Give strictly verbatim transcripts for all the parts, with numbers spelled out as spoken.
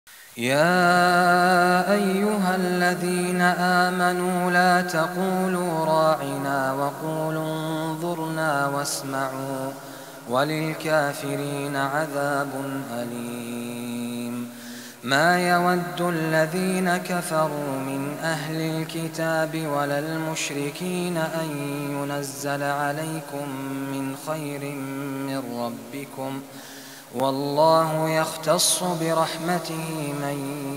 يا أيها الذين آمنوا لا تقولوا راعنا وقولوا انظرنا واسمعوا وللكافرين عذاب أليم. ما يود الذين كفروا من أهل الكتاب ولا المشركين أن ينزل عليكم من خير من ربكم، والله يختص برحمته من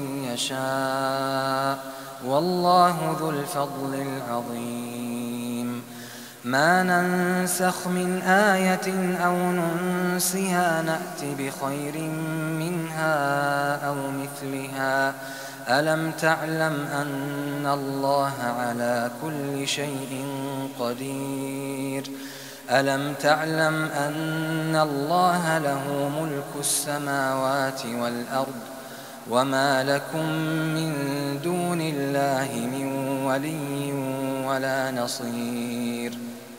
يشاء، والله ذو الفضل العظيم. ما ننسخ من آية أو ننسها نأت بخير منها أو مثلها. ألم تعلم أن الله على كل شيء قدير؟ ألم تعلم أن الله له ملك السماوات والأرض، وما لكم من دون الله من ولي ولا نصير؟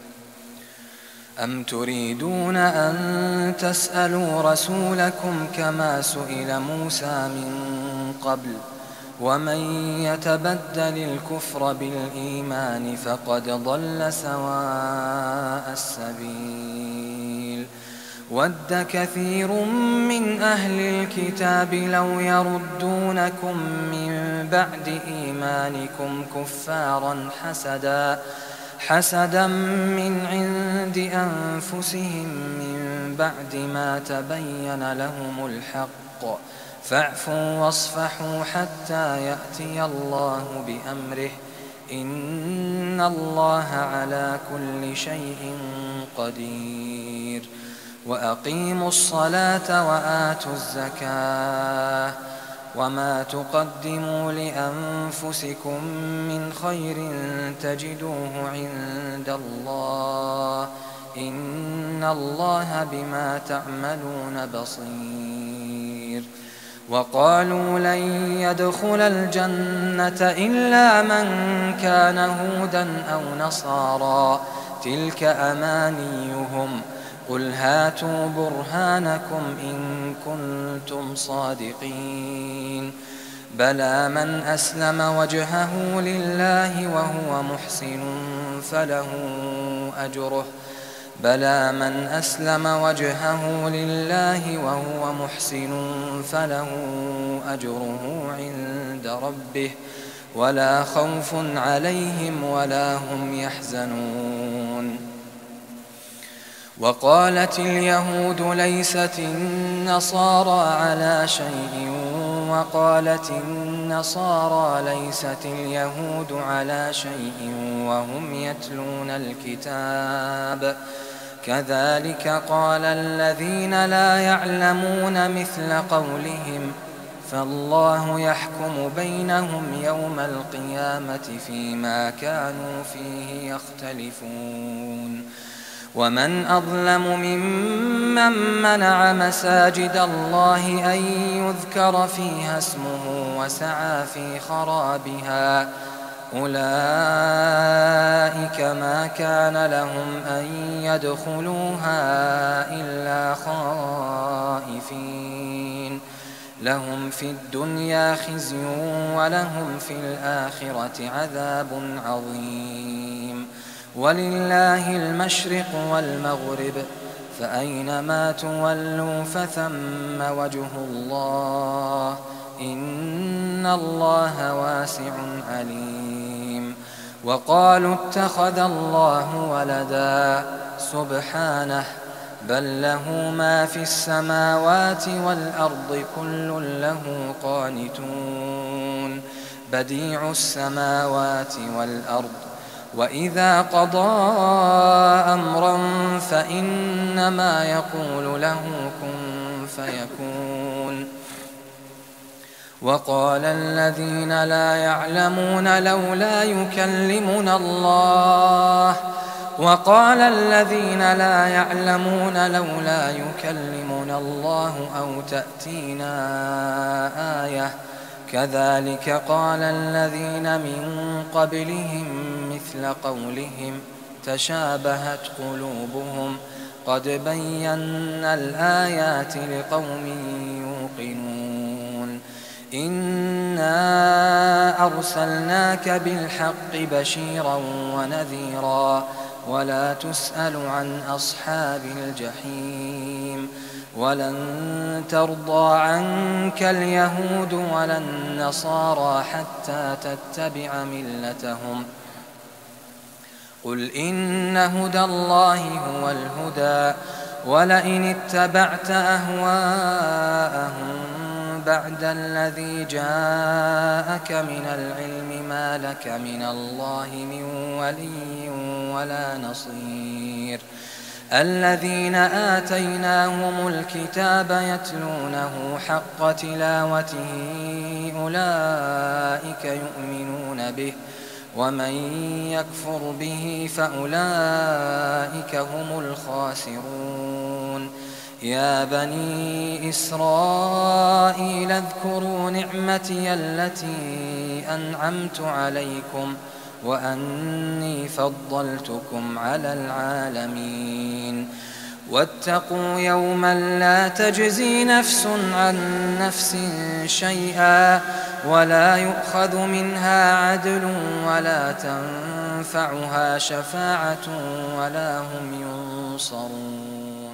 أم تريدون أن تسألوا رسولكم كما سئل موسى من قبل؟ ومن يتبدل الكفر بالإيمان فقد ضل سواء السبيل. ود كثير من أهل الكتاب لو يردونكم من بعد إيمانكم كفارا حسدا حسدا من عند أنفسهم من بعد ما تبين لهم الحق، فاعفوا واصفحوا حتى يأتي الله بأمره، إن الله على كل شيء قدير. وأقيموا الصلاة وآتوا الزكاة، وما تقدموا لأنفسكم من خير تجدوه عند الله، إن الله بما تعملون بصير. وقالوا لن يدخل الجنة إلا من كان هودا أو نصارى، تلك أمانيهم، قل هاتوا برهانكم إن كنتم صادقين. بلى من أسلم وجهه لله وهو محسن فله أجره بلى من أسلم وجهه لله وهو محسن فله أجره عند ربه، ولا خوف عليهم ولا هم يحزنون. وقالت اليهود ليست النصارى على شيء، وقالت النصارى ليست اليهود على شيء وهم يتلون الكتاب، كذلك قال الذين لا يعلمون مثل قولهم، فالله يحكم بينهم يوم القيامة فيما كانوا فيه يختلفون. ومن أظلم ممن منع مساجد الله أن يذكر فيها اسمه وسعى في خرابها، أولئك ما كان لهم أن يدخلوها إلا خائفين، لهم في الدنيا خزي ولهم في الآخرة عذاب عظيم. ولله المشرق والمغرب، فأينما تولوا فثم وجه الله، إن الله واسع عليم. وقالوا اتخذ الله ولدا، سبحانه، بل له ما في السماوات والأرض كل له قانتون، بديع السماوات والأرض، وإذا قضى أمرا فإنما يقول له كن فيكون. وقال الذين لا يعلمون لولا يكلمنا الله وقال الذين لا يعلمون لولا يكلمنا الله أو تأتينا آية، كذلك قال الذين من قبلهم مثل قولهم، تشابهت قلوبهم، قد بينا الآيات لقوم يوقنون. إنا أرسلناك بالحق بشيرا ونذيرا ولا تسأل عن أصحاب الجحيم ولن ترضى عنك اليهود ولا النصارى حتى تتبع ملتهم قل إن هدى الله هو الهدى ولئن اتبعت أهواءهم بعد الذي جاءك من العلم ما لك من الله من ولي ولا نصير الذين آتيناهم الكتاب يتلونه حق تلاوته أولئك يؤمنون به ومن يكفر به فأولئك هم الخاسرون يا بني إسرائيل اذكروا نعمتي التي أنعمت عليكم وأني فضلتكم على العالمين واتقوا يوما لا تجزي نفس عن نفس شيئا ولا يؤخذ منها عدل ولا تنفعها شفاعة ولا هم ينصرون.